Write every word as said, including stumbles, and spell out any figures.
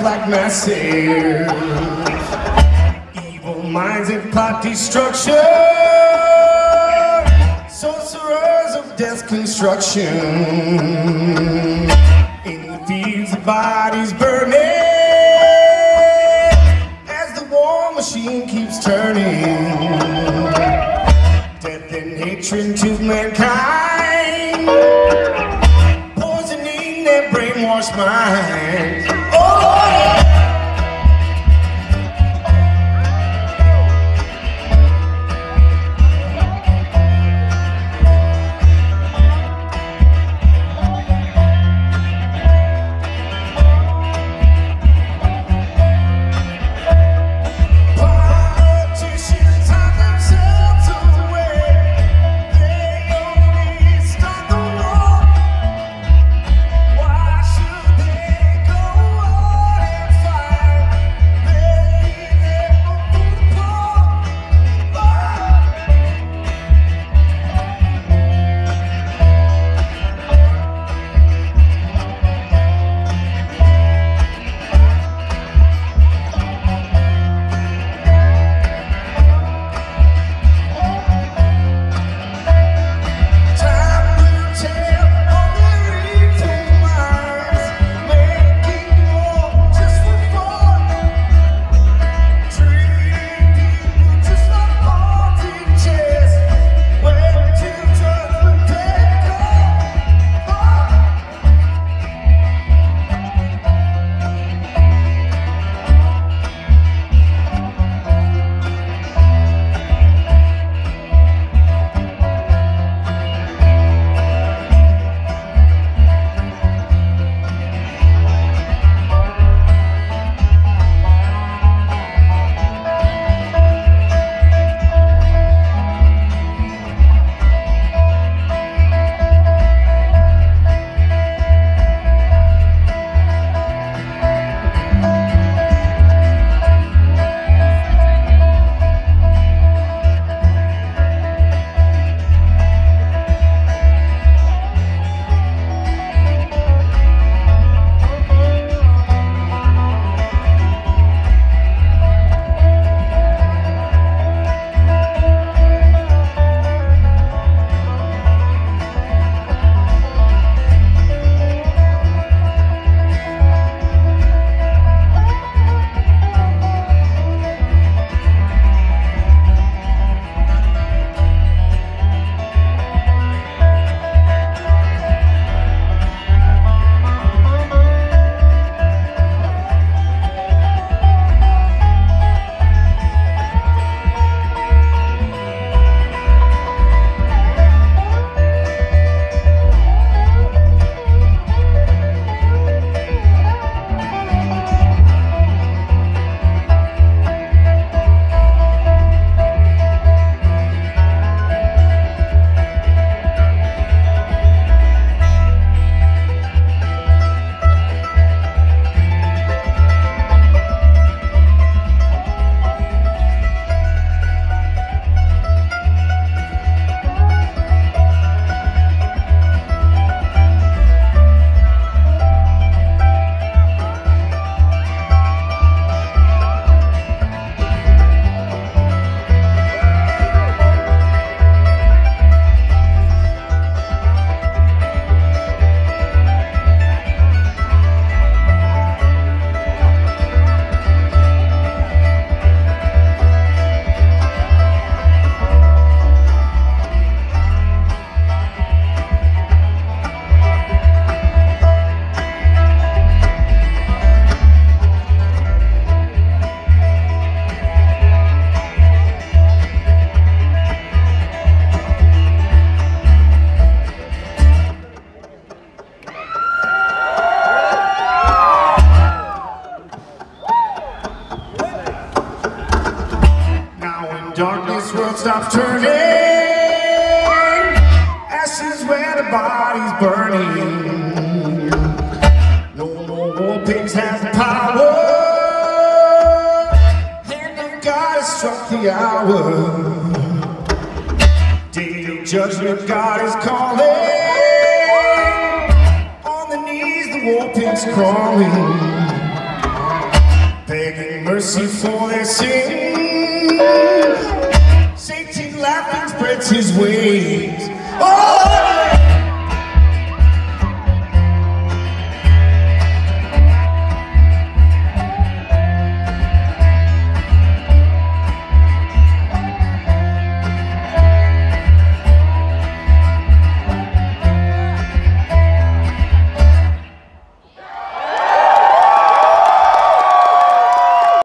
black massive, evil minds and plot destruction, sorcerers of death construction, in the fields of bodies burning, as the war machine keeps turning, death and hatred to mankind, poisoning their brainwashed minds. Oh, yeah. Darkness world stops turning, ashes where the body's burning. No more war pigs have the power, hand of God has struck the hour. Day of judgment God is calling, on the knees the war pigs crawling. mercy for their sin. Satan laughing spreads his wings.